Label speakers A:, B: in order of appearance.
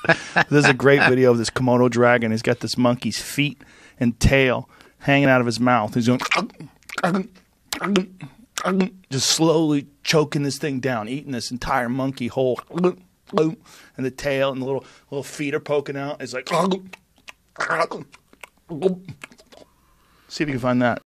A: There's a great video of this Komodo dragon. He's got this monkey's feet and tail hanging out of his mouth. He's going just slowly choking this thing down, eating this entire monkey whole. And the tail and the little feet are poking out. It's like, see if you can find that.